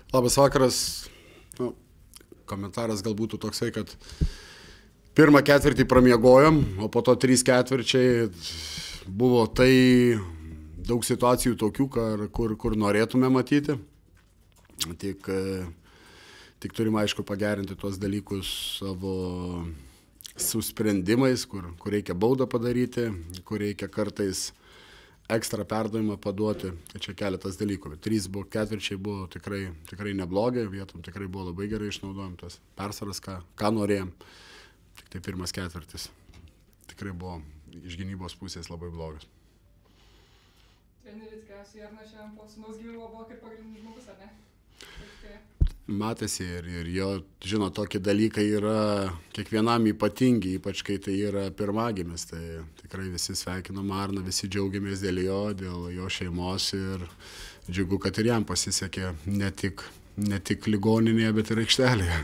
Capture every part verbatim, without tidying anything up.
Labas vakaras. Nu, komentaras gal būtų toksai, kad pirmą ketvirtį pramiegojom, o po to trys ketvirčiai buvo tai daug situacijų tokių, kur, kur norėtume matyti. Tik, tik turim aišku pagerinti tuos dalykus savo su sprendimais, kur, kur reikia baudą padaryti, kur reikia kartais ekstra perdavimą paduoti, tai čia keletas dalykų. Bet trys buvo, ketvirčiai buvo tikrai, tikrai neblogai, vietom tikrai buvo labai gerai išnaudojom tas persvaras, ką, ką norėjom. Tik tai pirmas ketvirtis tikrai buvo iš gynybos pusės labai blogas. Treneris tikriausiai Jarnas šiandien po sūnaus gimimo buvo kaip pagrindinis žmogus, ar ne? Matėsi ir, ir jo, žino, tokie dalykai yra kiekvienam ypatingi, ypač kai tai yra pirmagimis. Tai tikrai visi sveikinam Arną, visi džiaugiamės dėl jo, dėl jo šeimos ir džiugu, kad ir jam pasisekė ne tik, ne tik ligoninėje, bet ir aikštelėje.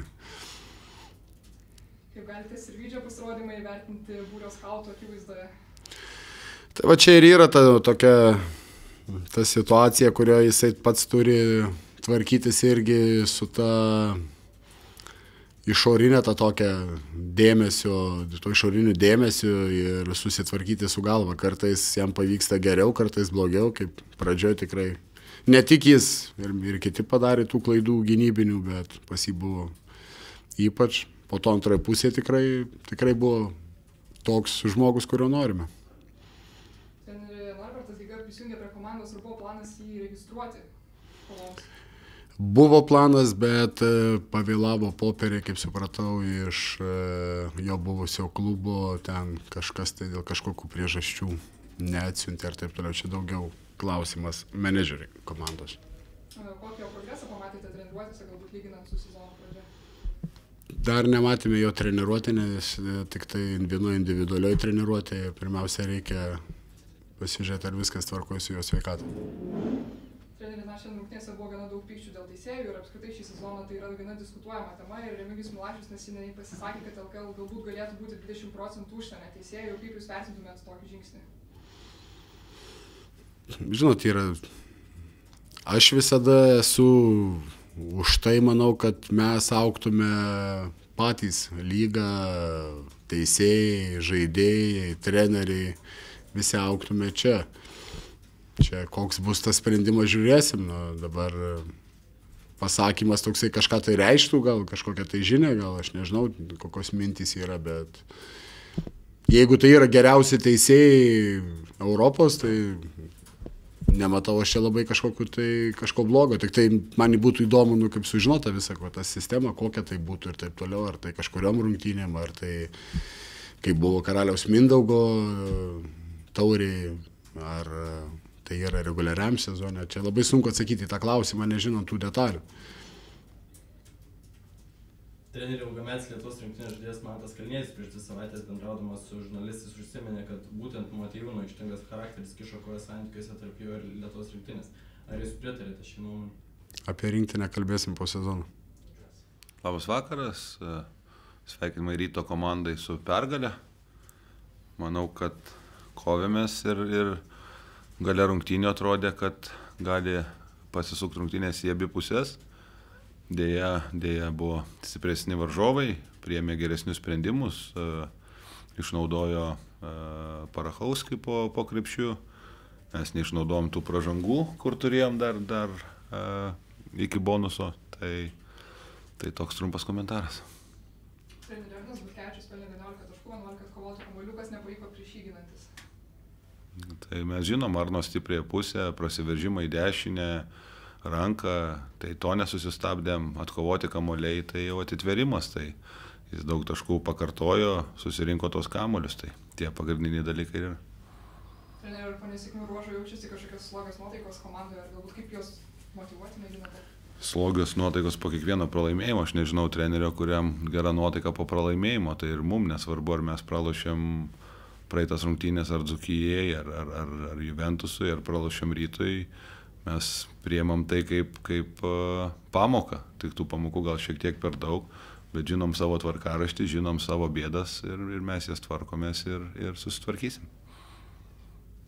Kaip galite Sirvydžio pasirodymą įvertinti būrio skautų akivaizdoje? Tai va čia ir yra ta tokia ta situacija, kurioje jisai pats turi tvarkytis irgi su ta išorinė ta tokia dėmesio, to išoriniu dėmesiu ir susitvarkyti su galva. Kartais jam pavyksta geriau, kartais blogiau, kaip pradžioje tikrai. Ne tik jis, ir, ir kiti padarė tų klaidų gynybinių, bet pas jį buvo ypač. Po to antroje pusėje tikrai, tikrai buvo toks žmogus, kurio norime. Treneri Norbertas Giga prisijungė prie komandos ir buvo planas jį registruoti kovoms. Buvo planas, bet pavėlavo popierė, kaip supratau, iš jo buvusio klubo, ten kažkas tai dėl kažkokių priežasčių neatsiuntė ir taip toliau. Čia daugiau klausimas menedžeriai komandos. Kokio progreso pamatėte treniruotėse, galbūt lyginant su sezono pradžia? Dar nematėme jo treniruotė, nes tik tai vienoje individualioje treniruotėje. Pirmiausia, reikia pasižiūrėti, ar viskas tvarkosi su jo sveikata. Treneris, na, šiandien rungtynėse buvo gana daug pykčių dėl teisėjų ir apskritai šį sezoną tai yra gana diskutuojama tema ir Remigijus Milašius neseniai pasisakė, kad L K L galbūt galėtų būti dvidešimt procentų užsienio teisėjų. Kaip jūs vertintumėt tokį žingsnį? Žinot, yra... Aš visada esu už tai, manau, kad mes augtume patys lyga, teisėjai, žaidėjai, treneriai, visi augtume čia. Čia koks bus tas sprendimas, žiūrėsim. Nu, dabar pasakymas toksai kažką tai reikštų, gal kažkokią tai žinią, gal aš nežinau, kokios mintys yra, bet jeigu tai yra geriausi teisėjai Europos, tai nematau aš čia labai kažkokiu tai kažko blogo. Tik tai man būtų įdomu, nu, kaip sužinota visą ko, tą sistemą, kokia tai būtų ir taip toliau, ar tai kažkuriom rungtynėm, ar tai kaip buvo Karaliaus Mindaugo tauriai, ar tai yra reguliariam sezone. Čia labai sunku atsakyti į tą klausimą, nežinant tų detalių. Trenerių ilgametis Lietuvos rinktinės žaidėjas Mantas Kalnietis prieš dvi savaitės bendraudamas su žurnalistais užsiminė, kad būtent Motiejūno aikštingas charakteris kišo koją santykiuose tarp jo ir Lietuvos rinktinės. Ar jūs pritarėte šį nuomonę? Apie rinktinę kalbėsim po sezono. Labas vakaras, sveikinimai Ryto komandai su pergale. Manau, kad kovėmės ir, ir gale rungtynių atrodė, kad gali pasisukti rungtynės į abi pusės. Deja, deja buvo stipresni varžovai, priėmė geresnius sprendimus, e, išnaudojo e, Parachauskį po, po krepšių. Mes neišnaudojom tų pražangų, kur turėjom dar, dar e, iki bonuso. Tai, tai toks trumpas komentaras. Treneris Arnas Butkevičius pelnė vienuolika taškų, vienuolika atkovotų kamuolių, kas nepavyko prieš jį ginantis. Tai mes žinom Arno stipriąją pusę, prasiveržimą į dešinę, ranką, tai to nesusistabdėm, atkovoti kamuoliai, tai jau atitverimas, tai jis daug taškų pakartojo, susirinko tos kamuolius, tai tie pagrindiniai dalykai yra. Treneri, ar po nesėkmių ruožo jaučiasi kažkokios slogios nuotaikos komandoje, ar galbūt kaip jos motyvuoti mėginate? Slogios nuotaikos po kiekvieno pralaimėjimo, aš nežinau trenerio, kuriam gera nuotaika po pralaimėjimo, tai ir mum nesvarbu, ar mes pralošėm praeitas rungtynės ar Dzūkijai, ar, ar, ar, ar Juventusui, ar pralošėm Rytui. Mes priėmam tai kaip, kaip uh, pamoką, tik tų pamokų gal šiek tiek per daug, bet žinom savo tvarkaraštį, žinom savo bėdas ir, ir mes jas tvarkomės ir, ir susitvarkysim.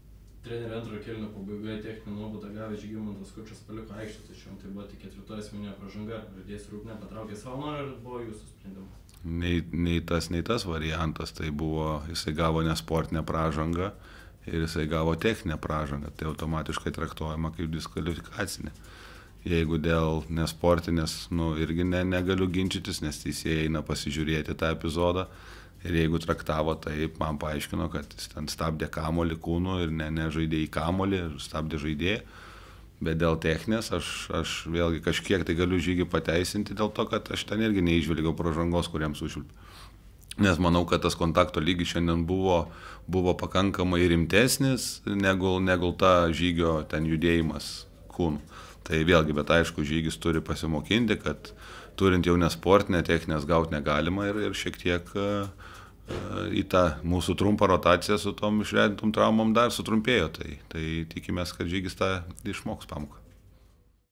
Trenerio antro kėlinio pabaigoje techninį nuobaudą gavęs Žygimantas Skučas paliko aikštę, tačiau tai buvo tik ketvirtoji asmeninė pražanga. Žaidėjas Rūknė patraukė savo norą ir buvo jūsų sprendimas? Nei, nei tas, nei tas variantas. Tai buvo, jisai gavo nesportinę pražangą ir jisai gavo techninę pražangą. Tai automatiškai traktuojama kaip diskvalifikacinė. Jeigu dėl nesportinės, nu, irgi ne, negaliu ginčytis, nes teisėjai eina pasižiūrėti tą epizodą. Ir jeigu traktavo taip, man paaiškino, kad jis ten stabdė kamuolį kūnu ir ne, ne žaidė į kamuolį, ir stabdė žaidėją. Bet dėl techninės aš, aš vėlgi kažkiek tai galiu Žygį pateisinti dėl to, kad aš ten irgi neižvelgiau pražangos, kuriems užvilpė. Nes manau, kad tas kontakto lygis šiandien buvo, buvo pakankamai rimtesnis negu, negu ta Žygio ten judėjimas kūnu. Tai vėlgi, bet aišku, Žygis turi pasimokinti, kad turint jau nesportinę techninės gauti negalima ir, ir šiek tiek uh, į tą mūsų trumpą rotaciją su tom išredintom traumom dar sutrumpėjo. Tai, tai tikimės, kad Žygis tą išmoks pamoką.